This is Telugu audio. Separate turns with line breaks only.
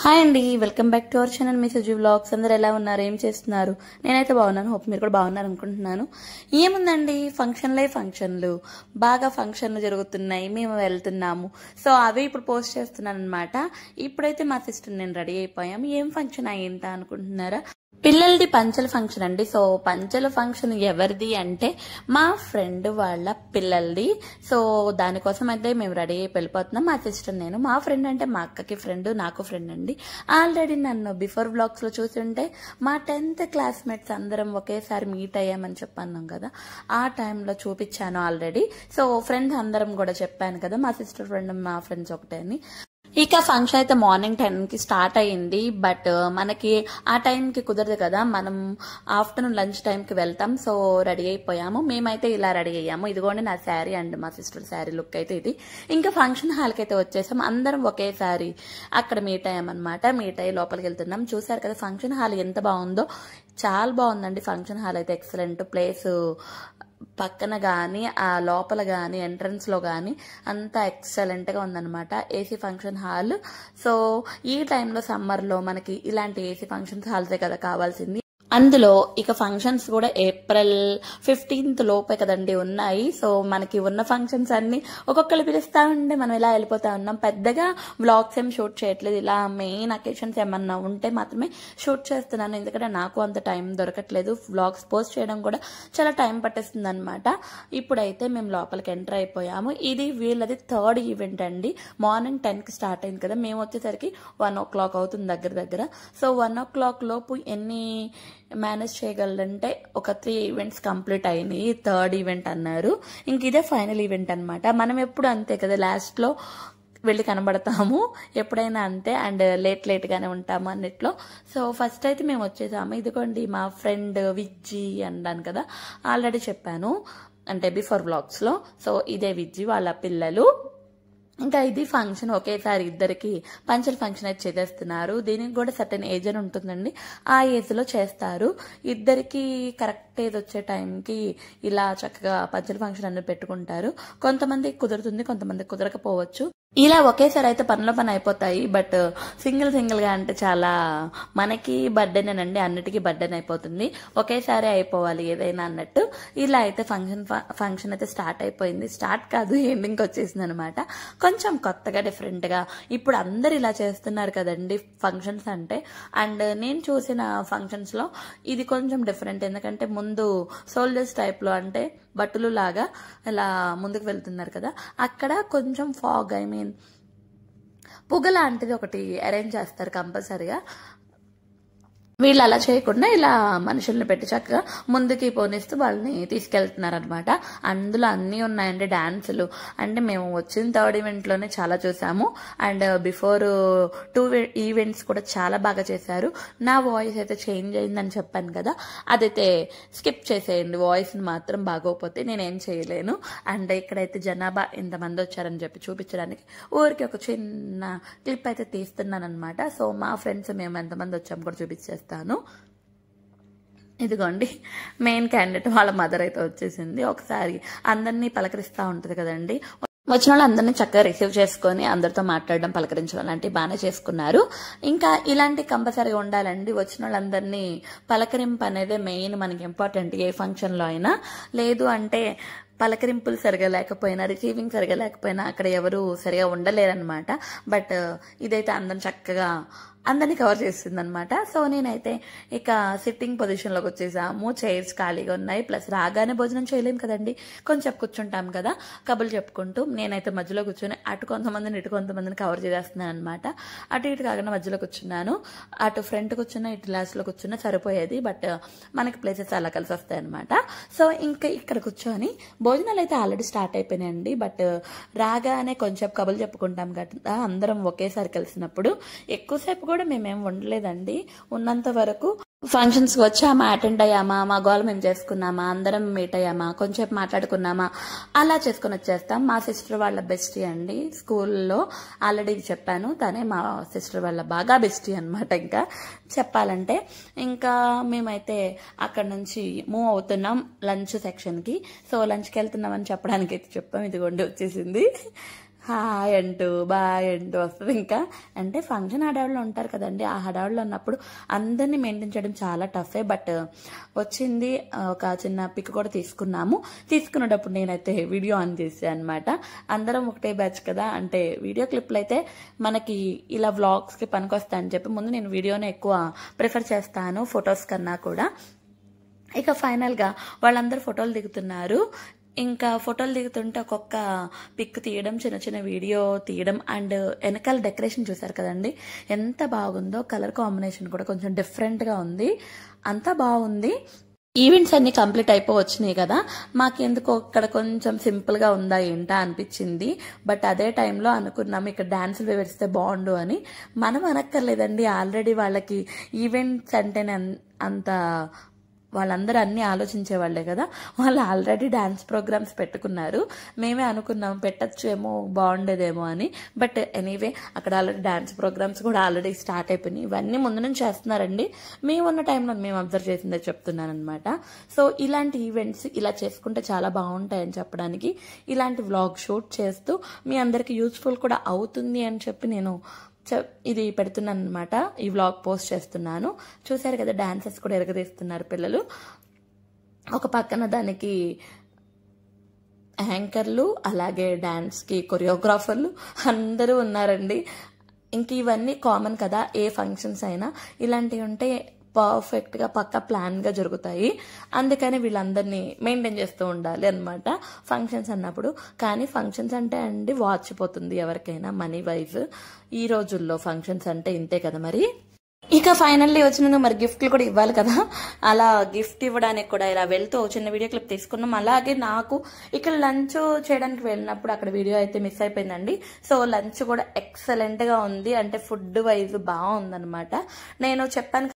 హాయ్ అండి, welcome back to our channel మీ సుజీ వ్లాగ్స్. అందరు ఎలా ఉన్నారు, ఏం చేస్తున్నారు? నేనైతే బాగున్నాను. హోప్ మీరు కూడా బాగున్నారు అనుకుంటున్నాను. ఏముందండి, ఫంక్షన్లు బాగా ఫంక్షన్లు జరుగుతున్నాయి, మేము వెళ్తున్నాము. సో అవి ఇప్పుడు పోస్ట్ చేస్తున్నాను అనమాట. ఇప్పుడైతే మా సిస్టర్ నేను రెడీ అయిపోయాము. ఏం ఫంక్షన్ ఏంటా అనుకుంటున్నారా? పిల్లలది పంచల ఫంక్షన్ అండి. సో పంచల ఫంక్షన్ ఎవరిది అంటే మా ఫ్రెండ్ వాళ్ళ పిల్లలది. సో దానికోసం అయితే మేము రెడీ అయ్యి వెళ్ళిపోతున్నాం. మా సిస్టర్ నేను. మా ఫ్రెండ్ అంటే మా అక్కకి ఫ్రెండ్, నాకు ఫ్రెండ్ అండి. ఆల్రెడీ నన్ను బిఫోర్ వ్లాగ్స్ లో చూస్తుంటే మా 10th క్లాస్మేట్స్ అందరం ఒకేసారి మీట్ అయ్యామని చెప్పన్నాం కదా, ఆ టైంలో చూపించాను ఆల్రెడీ. సో ఫ్రెండ్స్ అందరం కూడా చెప్పాను కదా, మా సిస్టర్ ఫ్రెండ్ మా ఫ్రెండ్స్ ఒకటే అని. ఇక ఫంక్షన్ అయితే మార్నింగ్ 10కి స్టార్ట్ అయ్యింది. బట్ మనకి ఆ టైంకి కుదరదు కదా, మనం ఆఫ్టర్నూన్ లంచ్ టైంకి వెళ్తాం. సో రెడీ అయిపోయాము. మేమైతే ఇలా రెడీ అయ్యాము. ఇదిగోండి నా శారీ అండ్ మా సిస్టర్ శారీ లుక్ అయితే ఇది. ఇంకా ఫంక్షన్ హాల్కి అయితే వచ్చేసాం. అందరం ఒకేసారి అక్కడ మీట్ అయ్యామన్నమాట. మీట్ అయ్యి లోపలికి వెళ్తున్నాం. చూసారు కదా ఫంక్షన్ హాల్ ఎంత బాగుందో, చాలా బాగుందండి. ఫంక్షన్ హాల్ అయితే ఎక్సలెంట్. ప్లేస్ పక్కన కానీ ఆ లోపల కానీ ఎంట్రన్స్ లో కానీ అంతా ఎక్సలెంట్ గా ఉందన్నమాట. AC function hall. సో ఈ టైంలో సమ్మర్ లో మనకి ఇలాంటి ఏసీ ఫంక్షన్ హాల్సే కదా కావాల్సింది. అందులో ఇక ఫంక్షన్స్ కూడా ఏప్రిల్ 15th లోపే కదండి ఉన్నాయి. సో మనకి ఉన్న ఫంక్షన్స్ అన్ని ఒక్కొక్కరు పిలుస్తా ఉంటే మనం ఇలా వెళ్ళిపోతా ఉన్నాం. పెద్దగా వ్లాగ్స్ ఏం షూట్ చేయట్లేదు. ఇలా మెయిన్ అకేషన్స్ ఏమన్నా ఉంటే మాత్రమే షూట్ చేస్తున్నాను. ఎందుకంటే నాకు అంత టైం దొరకట్లేదు. వ్లాగ్స్ పోస్ట్ చేయడం కూడా చాలా టైం పట్టేస్తుంది అనమాట. ఇప్పుడైతే మేము లోపలికి ఎంటర్ అయిపోయాము. ఇది వీళ్ళది 3rd ఈవెంట్ అండి. మార్నింగ్ 10కి స్టార్ట్ అయింది కదా, మేము వచ్చేసరికి 1 o'clock అవుతుంది దగ్గర. సో 1 o'clock లోపు ఎన్ని మేనేజ్ చేయగలంటే ఒక 3 ఈవెంట్స్ కంప్లీట్ అయినాయి. 3rd ఈవెంట్ అన్నారు. ఇంక ఇదే ఫైనల్ ఈవెంట్ అనమాట. మనం ఎప్పుడు అంతే కదా, లాస్ట్ లో వెళ్ళి కనబడతాము ఎప్పుడైనా అంతే. అండ్ లేట్ గానే ఉంటాము అన్నిట్లో. సో ఫస్ట్ అయితే మేము వచ్చేసాము. ఇదిగోండి మా ఫ్రెండ్ విజ్జి అన్నాను కదా, ఆల్రెడీ చెప్పాను అంటే బిఫోర్ వ్లాగ్స్ లో. సో ఇదే విజ్జి వాళ్ళ పిల్లలు. ఇంకా ఇది ఫంక్షన్ ఒకేసారి ఇద్దరికి పంచల ఫంక్షన్ అయితే చేసేస్తున్నారు. దీనికి కూడా సర్టెన్ ఏజ్ అని ఉంటుందండి, ఆ ఏజ్ లో చేస్తారు. ఇద్దరికి కరెక్ట్ ఏజ్ వచ్చే టైంకి ఇలా చక్కగా పంచల ఫంక్షన్ అన్ని పెట్టుకుంటారు. కొంతమంది కుదురుతుంది, కొంతమంది కుదరకపోవచ్చు. ఇలా ఒకేసారి అయితే పనిలో పని అయిపోతాయి. బట్ సింగిల్ గా అంటే చాలా మనకి బర్డెనేనండి, అన్నిటికీ బర్డెన్ అయిపోతుంది. ఒకేసారి అయిపోవాలి ఏదైనా అన్నట్టు. ఇలా అయితే ఫంక్షన్ అయితే స్టార్ట్ అయిపోయింది. స్టార్ట్ కాదు, ఎండింగ్ వచ్చేసింది అనమాట. కొంచెం కొత్తగా డిఫరెంట్ గా ఇప్పుడు అందరు ఇలా చేస్తున్నారు కదండి ఫంక్షన్స్ అంటే. అండ్ నేను చూసిన ఫంక్షన్స్ లో ఇది కొంచెం డిఫరెంట్. ఎందుకంటే ముందు సోల్జర్స్ టైప్ లో అంటే బట్టలు లాగా ఇలా ముందుకు వెళ్తున్నారు కదా, అక్కడ కొంచెం ఫాగ్ పొగ లాంటిది ఒకటి అరేంజ్ చేస్తారు కంపల్సరిగా. వీళ్ళు అలా చేయకుండా ఇలా మనుషుల్ని పెట్టి చక్కగా ముందుకి పోనిస్తూ వాళ్ళని తీసుకెళ్తున్నారు అనమాట. అందులో అన్నీ ఉన్నాయండి. డాన్సులు అంటే మేము వచ్చిన 3rd ఈవెంట్ లోనే చాలా చూసాము. అండ్ బిఫోర్ 2 ఈవెంట్స్ కూడా చాలా బాగా చేశారు. నా వాయిస్ అయితే చేంజ్ అయిందని చెప్పాను కదా, అదైతే స్కిప్ చేసేయండి. వాయిస్ మాత్రం బాగోకపోతే నేనేం చేయలేను. అండ్ ఇక్కడైతే జనాభా ఇంతమంది వచ్చారని చెప్పి చూపించడానికి ఊరికి ఒక చిన్న క్లిప్ అయితే తీస్తున్నాను అనమాట. సో మా ఫ్రెండ్స్ మేము ఎంతమంది వచ్చాము కూడా చూపించేస్తాను. ఇదిగోండి మెయిన్ క్యాండిడేట్ వాళ్ళ మదర్ అయితే వచ్చేసింది. ఒకసారి అందరినీ పలకరిస్తూ ఉంటది కదండి. వచ్చిన వాళ్ళందరినీ చక్కగా రిసీవ్ చేసుకొని అందరితో మాట్లాడడం, పలకరించడం లాంటివి బాగానే చేసుకున్నారు. ఇంకా ఇలాంటి కంపల్సరీగా ఉండాలండి. వచ్చిన వాళ్ళందరినీ పలకరింపు అనేది మెయిన్ మనకి ఇంపార్టెంట్ ఏ ఫంక్షన్ లో అయినా. లేదు అంటే పలకరింపులు సరిగా లేకపోయినా, రిసీవింగ్ సరిగా లేకపోయినా అక్కడ ఎవరు సరిగా ఉండలేరనమాట. బట్ ఇదైతే అందరం చక్కగా అందరినీ కవర్ చేస్తుంది అనమాట. సో నేనైతే ఇక సిట్టింగ్ పొజిషన్ లోకి వచ్చేసాము. చైర్స్ ఖాళీగా ఉన్నాయి. ప్లస్ రాగానే భోజనం చేయలేము కదండి, కొంచెం కూర్చుంటాం కదా కబుర్లు చెప్పుకుంటూ. నేనైతే మధ్యలో కూర్చొని అటు కొంతమందిని ఇటు కొంతమందిని కవర్ చేసేస్తున్నాను అనమాట. అటు ఇటు కాకుండా మధ్యలో కూర్చున్నాను. అటు ఫ్రంట్ కూర్చున్నా, ఇటు లాస్ట్ లో కూర్చున్నా సరిపోయేది. బట్ మనకి ప్లేసెస్ అలా కలిసి వస్తాయి అనమాట. సో ఇంకా ఇక్కడ కూర్చొని భోజనాలు అయితే ఆల్రెడీ స్టార్ట్ అయిపోయినాయండి. బట్ రాగానే కొంచెం కబుర్లు చెప్పుకుంటాం కదా అందరం ఒకేసారి కలిసినప్పుడు. ఎక్కువసేపు కూడా మేమేం ఉండలేదండి. ఉన్నంత వరకు ఫంక్షన్స్ వచ్చామా, అటెండ్ అయ్యామా, మా గోల్ మేము చేసుకున్నామా, అందరం మీట్ అయ్యామా, కొంచెం మాట్లాడుకున్నామా, అలా చేసుకుని వచ్చేస్తాం. మా సిస్టర్ వాళ్ళ బెస్టీ అండి. స్కూల్లో ఆల్రెడీ చెప్పాను, తనే మా సిస్టర్ వాళ్ళ బాగా బెస్టీ అనమాట. ఇంకా చెప్పాలంటే ఇంకా మేమైతే అక్కడ నుంచి మూవ్ అవుతున్నాం లంచ్ సెక్షన్ కి. సో లంచ్కి వెళ్తున్నామని చెప్పడానికి అయితే చెప్పాం. ఇదిగోండి వచ్చేసింది. హాయ్ అంటూ బాయ్ అంటూ వస్తుంది. ఇంకా అంటే ఫంక్షన్ హడావుల్లో ఉంటారు కదండి, ఆ హడావుల్లో ఉన్నప్పుడు అందరినీ మెయింటైన్ చేయడం చాలా టఫే. బట్ వచ్చింది. ఒక చిన్న పిక్ కూడా తీసుకునేటప్పుడు నేనైతే వీడియో ఆన్ చేసాను అనమాట. అందరం ఒకటే బ్యాచ్ కదా, అంటే వీడియో క్లిప్లు అయితే మనకి ఇలా వ్లాగ్స్కి పనికొస్తాయని చెప్పి ముందు నేను వీడియోనే ఎక్కువ ప్రిఫర్ చేస్తాను ఫొటోస్ కన్నా కూడా. ఇక ఫైనల్గా వాళ్ళందరూ ఫోటోలు దిగుతున్నారు. ఇంకా ఫోటోలు దిగుతుంటే ఒక్కొక్క పిక్ తీయడం, చిన్న చిన్న వీడియో తీయడం, అండ్ వెనకాల డెకరేషన్ చూసారు కదండి ఎంత బాగుందో. కలర్ కాంబినేషన్ కూడా కొంచెం డిఫరెంట్గా ఉంది, అంతా బాగుంది. ఈవెంట్స్ అన్ని కంప్లీట్ వచ్చినాయి కదా, మాకెందుకో ఇక్కడ కొంచెం సింపుల్గా ఉందా ఏంటా అనిపించింది. బట్ అదే టైంలో అనుకున్నాము ఇక్కడ డాన్సులు వేస్తే బాగుండు అని. మనం అనక్కర్లేదండి, ఆల్రెడీ వాళ్ళకి ఈవెంట్స్ అంటేనే అంత వాళ్ళందరూ అన్నీ ఆలోచించే వాళ్ళే కదా, వాళ్ళు ఆల్రెడీ డాన్స్ ప్రోగ్రామ్స్ పెట్టుకున్నారు. మేమే అనుకున్నాం పెట్టచ్చేమో బాగుండేదేమో అని. బట్ ఎనీవే అక్కడ ఆల్రెడీ డాన్స్ ప్రోగ్రామ్స్ కూడా ఆల్రెడీ స్టార్ట్ అయిపోయినాయి. ఇవన్నీ ముందు నుంచి చేస్తున్నారండి, మేమున్న టైంలో మేము అబ్జర్వ్ చేసిందే చెప్తున్నాను అనమాట. సో ఇలాంటి ఈవెంట్స్ ఇలా చేసుకుంటే చాలా బాగుంటాయని చెప్పడానికి ఇలాంటి వ్లాగ్ షూట్ చేస్తూ మీ అందరికీ యూజ్ఫుల్ కూడా అవుతుంది అని చెప్పి నేను ఇది పెడుతున్నాను అనమాట. ఈ వ్లాగ్ పోస్ట్ చేస్తున్నాను. చూసారు కదా డాన్సెస్ కూడా ఎరగదీస్తున్నారు పిల్లలు. ఒక పక్కన దానికి యాంకర్లు, అలాగే డాన్స్కి కొరియోగ్రాఫర్లు అందరూ ఉన్నారండి. ఇంక ఇవన్నీ కామన్ కదా, ఏ ఫంక్షన్స్ అయినా ఇలాంటివి ఉంటే పర్ఫెక్ట్గా పక్కా ప్లాన్గా జరుగుతాయి. అందుకని వీళ్ళందరినీ మెయింటైన్ చేస్తూ ఉండాలి అనమాట ఫంక్షన్స్ అన్నప్పుడు. కానీ ఫంక్షన్స్ అంటే అండి వాచిపోతుంది ఎవరికైనా మనీ వైజ్. ఈ రోజుల్లో ఫంక్షన్స్ అంటే ఇంతే కదా మరి. ఇక ఫైనల్లీ వచ్చినందుకు మరి గిఫ్ట్లు కూడా ఇవ్వాలి కదా, అలా గిఫ్ట్ ఇవ్వడానికి కూడా ఇలా వెళ్తూ చిన్న వీడియో క్లిప్ తీసుకున్నాం. అలాగే నాకు ఇక్కడ లంచ్ చేయడానికి వెళ్ళినప్పుడు అక్కడ వీడియో అయితే మిస్ అయిపోయిందండి. సో లంచ్ కూడా ఎక్సలెంట్గా ఉంది, అంటే ఫుడ్ వైజ్ బాగుందనమాట. నేను చెప్పాను